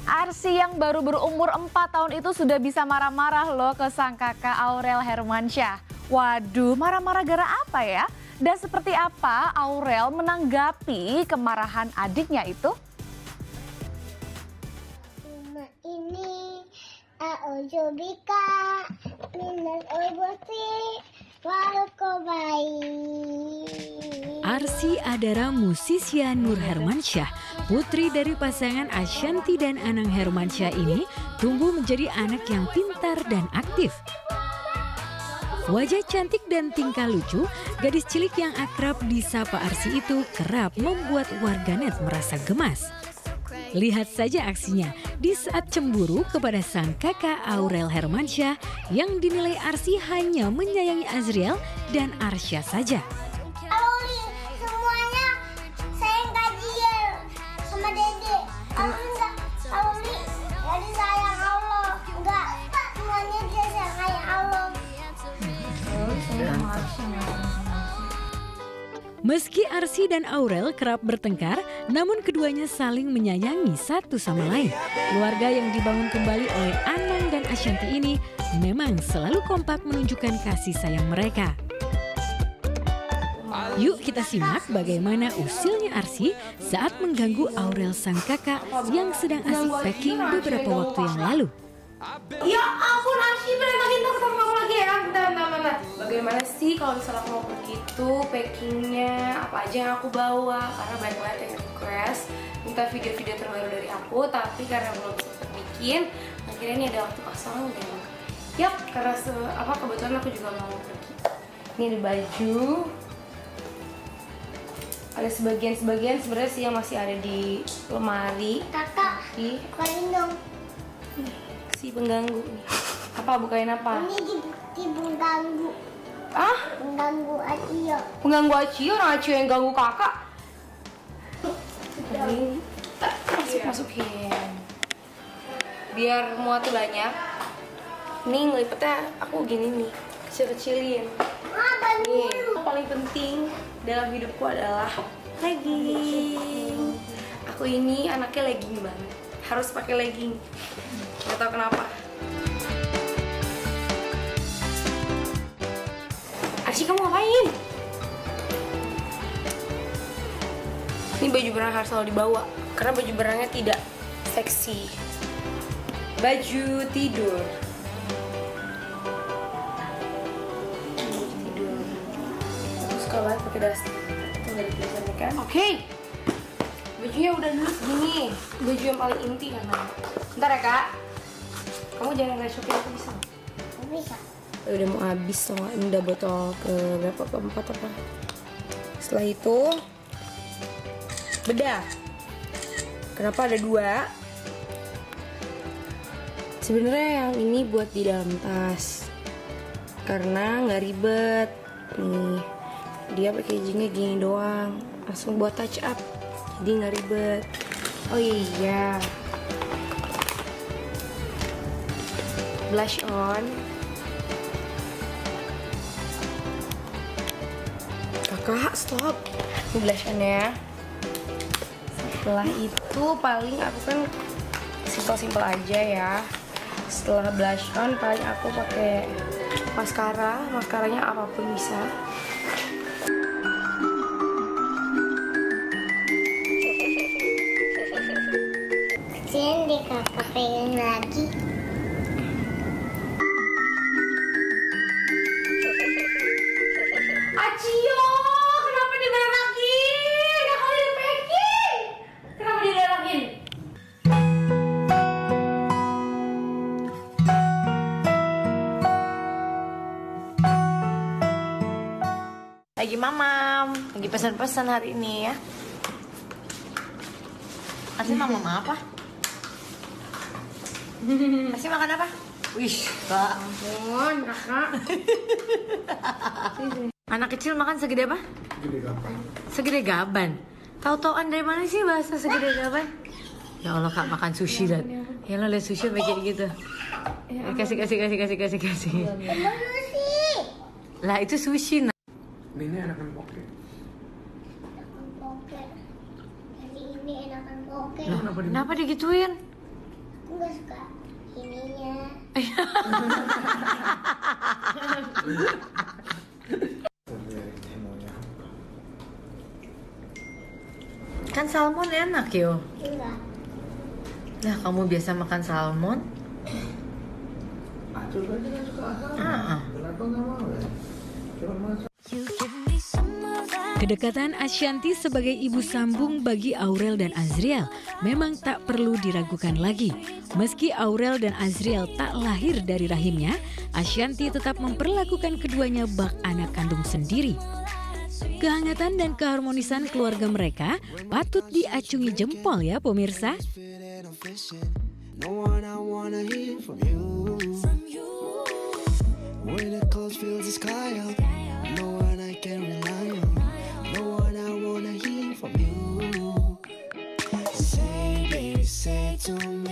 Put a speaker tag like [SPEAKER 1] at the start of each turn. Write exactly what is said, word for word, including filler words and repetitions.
[SPEAKER 1] Arsy yang baru berumur empat tahun itu sudah bisa marah-marah loh ke sang kakak Aurel Hermansyah. Waduh, marah-marah gara apa ya? Dan seperti apa Aurel menanggapi kemarahan adiknya itu?
[SPEAKER 2] Ini Aujubika minal oiboti walukobai.
[SPEAKER 3] Arsy Adara musisi Nur Hermansyah, putri dari pasangan Ashanti dan Anang Hermansyah ini tumbuh menjadi anak yang pintar dan aktif. Wajah cantik dan tingkah lucu, gadis cilik yang akrab disapa Arsy itu kerap membuat warganet merasa gemas. Lihat saja aksinya di saat cemburu kepada sang kakak Aurel Hermansyah yang dinilai Arsy hanya menyayangi Azriel dan Arsya saja.
[SPEAKER 2] Auli, semuanya sayang Kajiel sama Dede. Auli enggak, Auli jadi sayang Allah. Enggak, semuanya dia sayang Allah.
[SPEAKER 3] Meski Arsy dan Aurel kerap bertengkar, namun keduanya saling menyayangi satu sama lain. Keluarga yang dibangun kembali oleh Anang dan Ashanti ini memang selalu kompak menunjukkan kasih sayang mereka. Yuk kita simak bagaimana usilnya Arsy saat mengganggu Aurel sang kakak yang sedang asik packing beberapa waktu yang lalu.
[SPEAKER 4] Ya ampun Arsy, berantakin tuh ketemu kamu lagi ya. Bentar, bentar, bentar. Bagaimana sih kalau misalnya aku mau pergi tuh packingnya apa aja yang aku bawa? Karena banyak banget yang request minta video-video terbaru dari aku, tapi karena belum sempat bikin, akhirnya ini ada waktu kosong dan yap, karena se apa kebetulan aku juga mau pergi. Ini ada baju. Ada sebagian-sebagian sebenarnya sih yang masih ada di lemari.
[SPEAKER 2] Kakak,
[SPEAKER 4] Ih,
[SPEAKER 2] bukain dong.
[SPEAKER 4] si pengganggu nih. Apa bukain apa?
[SPEAKER 2] Ini di, di pengganggu,
[SPEAKER 4] Ah?
[SPEAKER 2] pengganggu Acio.
[SPEAKER 4] Pengganggu Acio, orang Acio yang ganggu kakak. Ini masuk masukin. Biar muat tuh banyak. Nih ngelipetnya aku gini nih, kecil-kecilin. Nih, yang paling penting dalam hidupku adalah legging. Aku ini anaknya legging banget, harus pakai legging. Gak tau kenapa. Arsy, kamu ngapain? Ini baju berang harus selalu dibawa karena baju berangnya tidak seksi. Baju tidur. Baju tidur. Aku suka banget pakai daster. Itu nggak ditulisannya kan? Oke. Okay. Bajunya udah dulu segini. Baju yang paling inti kan. Bentar ya kak. Kamu jangan nge-shopping, aku bisa?
[SPEAKER 2] Aku bisa.
[SPEAKER 4] Udah mau habis so, ini udah botol ke berapa, keempat apa. Setelah itu bedah. Kenapa ada dua? Sebenarnya yang ini buat di dalam tas karena nggak ribet. Nih dia packagingnya gini doang, langsung buat touch up, jadi nggak ribet. Oh iya, blush on. Kakak stop. Ini blush on ya. Setelah itu paling aku kan simpel-simpel aja ya. Setelah blush on paling aku pakai maskara. Maskaranya apapun bisa.
[SPEAKER 2] Kasian deh kakak pengen lagi.
[SPEAKER 4] Acio, kenapa diberantakin? Gak kalau di-packing. Kenapa diberantakin?
[SPEAKER 5] Lagi mamam, lagi pesan-pesan hari ini ya. Arsy mamam apa? Arsy makan apa? Wih, kak.
[SPEAKER 4] Ampun, kakak.
[SPEAKER 5] Anak kecil makan segede apa? Segede gaban. Segede gaban. Tahu-tauan dari mana sih bahasa segede gaban? Ya Allah kak, makan sushi dan. Ya Allah lihat sushi kayak gitu. Kasih kasih kasih kasih kasih kasih. Lah itu sushi.
[SPEAKER 6] Ini enakan poke.
[SPEAKER 2] Poke. Jadi ini enakan poke.
[SPEAKER 5] Loh, kenapa digituin?
[SPEAKER 2] Aku nggak suka ininya.
[SPEAKER 5] Kan salmon enak yo.
[SPEAKER 2] Enggak.
[SPEAKER 5] Lah kamu biasa makan salmon?
[SPEAKER 6] Acul aja kan suka asam.
[SPEAKER 5] Ah.
[SPEAKER 6] Kenapa nggak mau ya? Cuma masak.
[SPEAKER 3] Kedekatan Ashanty sebagai ibu sambung bagi Aurel dan Azriel memang tak perlu diragukan lagi. Meski Aurel dan Azriel tak lahir dari rahimnya, Ashanty tetap memperlakukan keduanya bak anak kandung sendiri. Kehangatan dan keharmonisan keluarga mereka patut diacungi jempol ya pemirsa.
[SPEAKER 7] Say